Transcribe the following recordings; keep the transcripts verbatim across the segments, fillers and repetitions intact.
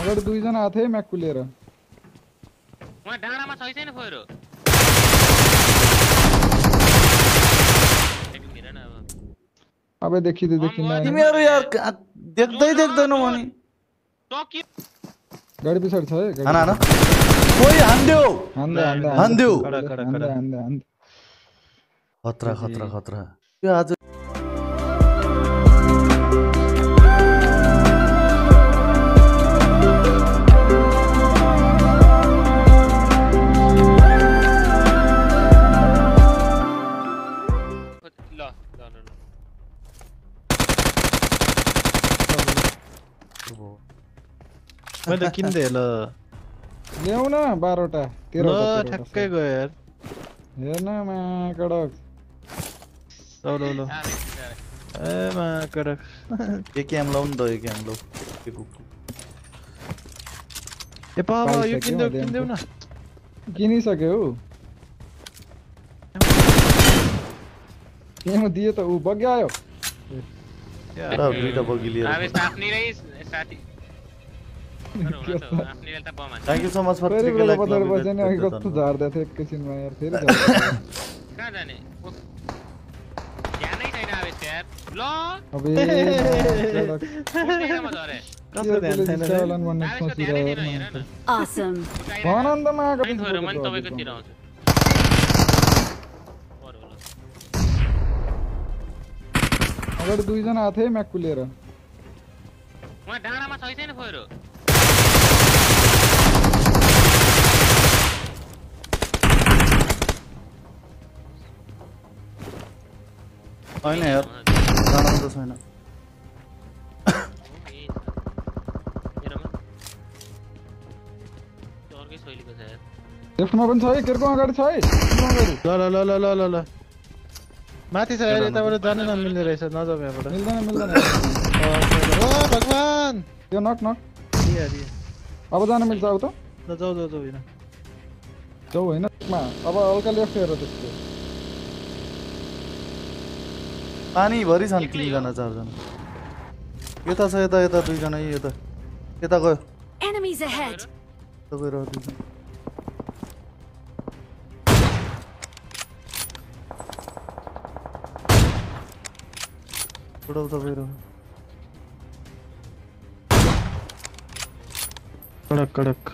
अगाडि दुई जना आथे म्याक कुलेर म डाँडामा छै छैन फोइरो अबे देखिदे देखिन तिमीहरु यार देख्दै देख्दैनौ अनि गाडी पछाडी छ है हाना हाना कोही हान्दियो हान्दै हान्दै हान्दियो कडा कडा कडा हान्दै हान्दै खतरा खतरा खतरा यो आज मैले किन्दै ल ल्याउ न बाह्रवटा तेह्र ल ठ्याक्कै गयो यार हेर्न मा कडक ल ल ए मा कडक के क्याम लाउन त यो क्याम लाउ के कुकु ए पापा यो किन्देऊ किन्देऊ न किनिसक्यो केमा दिए त उ बग्या आयो यार दुईटा बगी लिएर आवेश आफ्नै रै साथी थ्यांक यू सो मच फर फेरि बेला बजार बजाने अघि कस्तो झार्दै थियो एकैछिनमा यार फेरि कहाँ जाने ध्यानै छैन आवेश यार ल अबे म झरे कसले ध्यान छैन चलन भन्ने सोचिरहेको Awesome. आनन्दमा आएको छोरो म तपाईको तिर आउँछु अगाडि दुई जना आथे म्याक कुलेर म डाँडामा छै छैन फोइरो हैन यार जान त छैन लेफ्टमा पनि छ है केरको अगाडि छ है ल ल ल ल ल ल माथि छ यार यताबाट जान नमिल्ने रहेछ नजाऊ यहाँबाट मिल्दैन मिल्दैन ओ भगवान यो नक नक दिया दिया अब जान मिल्छ अब त ल जाऊ जाऊ जाऊ हैन जाऊ हैन मा अब हल्का लेफ्ट हेर त्यसको पानी भरि छन् तीन जना चार जना यता छ यता यता दुई जना यता यता गयो Enemies ahead. त गएर दुई जना थोड़ा उता गएर कडक कडक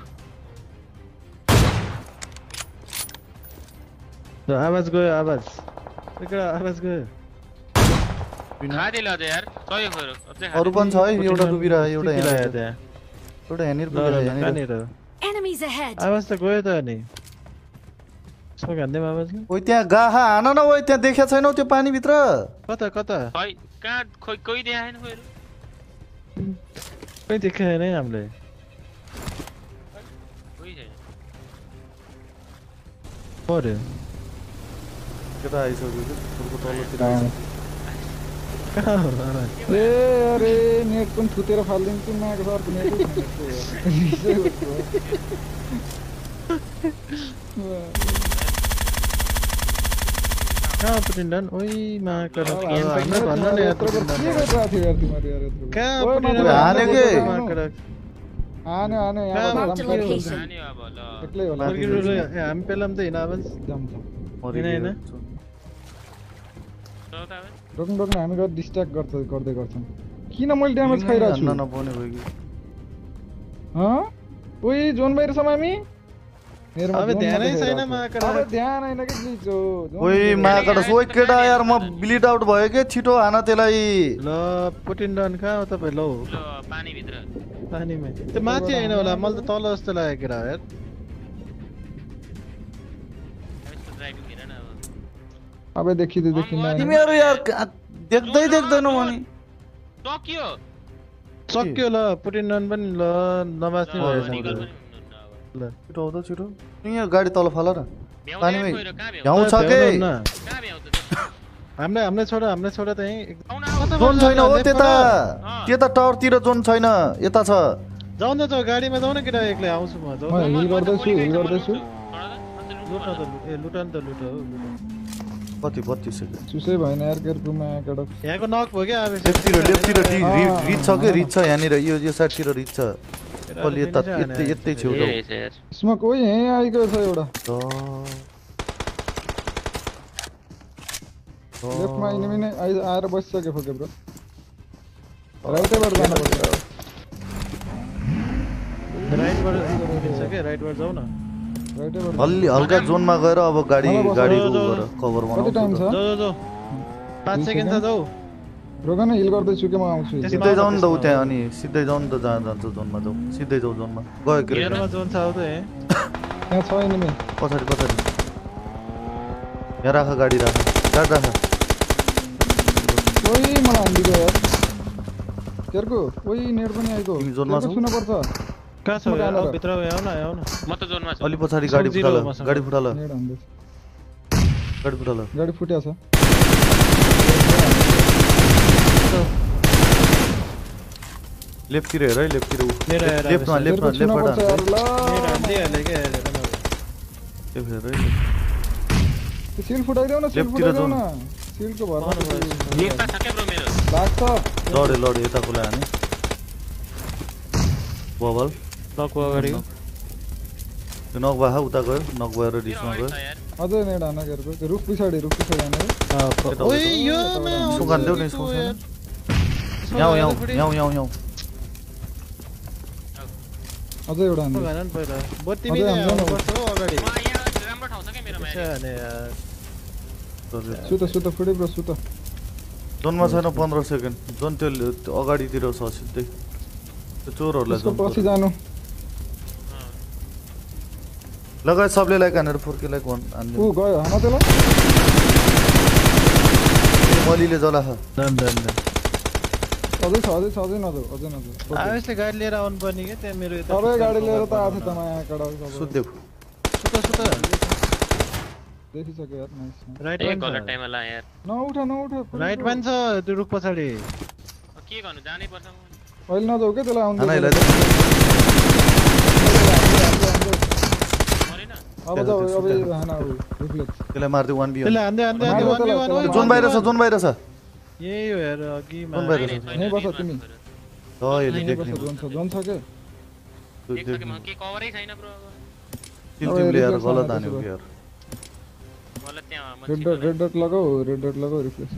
ल आवाज गयो आवाज एकरा आवाज गयो खादे ल यार सही फोइरो अझै अरु पनि छ है एउटा डुबिरा एउटा यहाँ यहाँ त्यहाँ एउटा हेनिर पुगेर हेनिर Enemies ahead. आवाज त गयो त अनि सो गान्देमा आवाज गयो ओइ त्यहाँ गाहा हान न ओइ त्यहाँ देख्या छैनौ त्यो पानी भित्र कता कता खै कहाँ खोइ कोही देखा छैन फोइरो कोही देखे छैन हामीले कोही छैन पर्यो केटा आइसक्यो कि फुलको तलतिर कहाँ हो र ए अरे नेट पनि थुतेर फाल्दिन्छु माको सरको नेट कहाँ पुटिन्डन ओइ मा कडक भन्नु भन्नु न यत्रो के गरिरहेको थियो यार तिमीहरू यार यत्रो कहाँ ओइ, पुटिन्डन हाने के? मा कडक आने आने यहाँ Marked a location. अनि अब ल एक्लै होला फर्किरु ए हामी पेलम त हिँड आवाज जाम जाम हैन हैन सोता है रोक्नु रोक्नु हामी गएर डिस्ट्र्याक्ट गर्छ गर्दै गर्छौँ किन मैले ड्यामेज खाइरहेको छु हान्न नपाउने भयो कि हँ ओइ जोन बाहिर छौँ हामी मेरोमा अब जोन ध्यानै मात्रै छैन खेलिरहेको मा छु। कडक अब ध्यान हैन कि प्लिज हो जोन ओइ माकड सोइ केटा यार म ब्लिड आउट भयो के छिटो हान त्यसलाई ल पुटिन्डन कहाँ हो तपाईँ लौ ल पानी भित्र पानीमै त्यो माथि हैन होला मलाई त तल जस्तो लाग्यो केटा यार यसको ड्राइभिङ हेर न अब अबे देखिदे देखिन तिमीहरु यार देख्दै देख्दैनौ अनि टोकियो सक्यो ल पुटिन्डन पनि ल नबाच्ने भएछ ल छिटो आउँदा छिटो यहाँ गाडी तल फाल न पानीमै फोइरो कहाँ भ्याउ भ्याउ छ के कहाँ भ्याउ त हामीले हामीले छोडा हामीले छोडा त यही जोन छैन हो त्यता त्यता टावरतिर जोन छैन यता छ जाउँ न त गाडीमा जाउँ न केटा एक्लै आउँछु म जाउँ म हिल गर्दैछु हिल गर्दैछु लुट न त ए लुट न त लुट हो कति बत्तीस सेकेन्ड सुसै भएन यार केरकुमा कडक यहाँको नक भयो क्या अब लेफ्टतिर लेफ्टतिर रिच छ के रिच छ यहाँनिर यो यो साइडतिर रिच छ पल्ली यता यतै यतै छेउ ए जाऊ रहेछ यार स्मोक ओइ यहीँ आइगयो छ एउटा त लेफ्टमा इनिमी नै आइ आएर बसिसक्यो फोके ब्रो राइटैबाट जानुपर्छ राइटबाट मिल्छ के राइटबाट जाऊ न राइटैबाट हल्ली हल्का जोनमा गएर अब गाडी गाडी गर कभर कति टाइम बनाउँछु छ जाऊ जाऊ जाऊ पाँच सेकेन्ड छ जाऊ रोगन हिल गर्दैछु के म आउँछु सिधै जाऊ नि त उ त्यहाँ अनि सिधै जाऊ नि त जहाँ जान्छ जोनमा जाऊ सिधै जाऊ जोनमा गयो के मेरोमा जोन छ आउँदै यहाँ छ इनिमी पछाडि पछाडि यहाँ राख गाडी राख गाडी राख ओइ मलाई हान्दियो यार केरको ओइ नेट पनि आइगयो तिमी जोनमा छौ? सुन्न पर्छ कहाँ छ यार अब भित्र आउ न आउ न म त जोनमा छु अलि पछाडि गाडी फुटाल मसँग। गाडी फुटाल नेट हान्दैछ गाडी फुटाल गाडी फुट्या छ लेफ्टतिर हेर है लेफ्टतिर उ मेरो हेर लेफ्टमा लेफ्टमा केरको सुन्न पर्छ यार लेफ्टबाट ल मेरो हान्दिहाल्यो क्या हेरेर न लेफ्ट हेर है त्यो सिल फुटाइदेऊ न सिल लेफ्टतिर फुटाइदेऊ जाऊ न सिलको भरमा लेफ्टमा छ के ब्रो मेरो लाग्छ लडे लडे यताको लाने बबल लकको अगाडि त्यो नक भए उता गयो नक भएर डिसमा गयो छ यार अझै नेट हान केरको त्यो रुख पछाडि रुख पछाडि हान है ओइ यो सुकान देऊ न यसको याउ याउ याउ याउ याउ अझै एउटा हान्दै भएन नि पहिला बत्ती पनि आउनुपर्छ हो अगाडि म यहाँ राम्रो ठाउँ छ के मेरोमा त्यसो भने यार सुत सुत फुटे ब्रो सुत जोनमा छैन पन्ध्र सेकेन्ड जोन त्यो त्यो अगाडितिर छ सिधै त्यो चोरहरूलाई त्यसको जोन पछि जानु लगाए सबले लाइक हानेर फोर्के लाइक वान हान्ने ऊ गयो हान त्यसलाई मलीले जला छ डन डन डन अझै छ अझै छ अझै नजाऊ अझै नजाऊ आवेशले गाडी लिएर आउनु पर्ने के त्यहाँ मेरो यता सबै गाडी लिएर त आएको छ त यहाँ कडा सुत्देऊ सुत सुत देखिसक्यो यार नाइस राइट ए वान गलत टाइममा ला यार नउठ नउठ राइट वान छ त्यो रुख पछाडि के गर्नु जानै पर्छ अहिले नजाऊ के त्यसलाई आउनु हाना दे। परेन अब जाऊ अब हान रिफ्लेक्स त्यसलाई मार्दै वान बी त्यसले हान्दै हान्दै हान्दै मार्यो वान त्यसलाई, वान जोन बाहिर छ जोन बाहिर छ यही हो यार अघिमा जोन बाहिर छ यहीँ बस तिमी छ यसले यहीँ बस देख्ने जोन छ जोन छ के एक सके म के कभरै छैन ब्रो किल टिमले यार गलत हान्यो कि यार गलत त्यहाँ रेड डट रेड डट लगाऊ रेड डट लगाऊ रिफ्लेक्स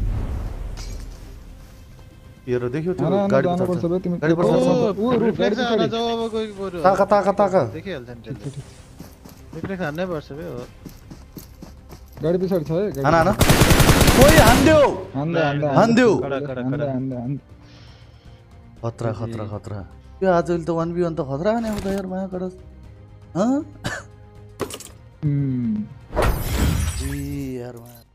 हेर देख्यो त्यो हाना हाना गाडी जानुपर्छ पछाडि बे तिमी गाडी पछाडि छ। ऊ रुख गाडी रिफ्लेक्स हान्न पछाडि जाऊ अब कोही बरु ताका ताका ताका देखिहाल्छ नि त्यसले रिफ्लेक्स हान्नै पर्छ बे हो गाडी पछाडि छ है गाडी हाना हाना कोही हान्दियो हान्दै हान्दै हान्दियो कडा कडा हान्दै कडा हान्दै हान्दै खतरा खतरा खतरा त्यो आजले त वान बी वान त खतरा हाने आउँदा यार माया कडस हँ हम्म जी यार माया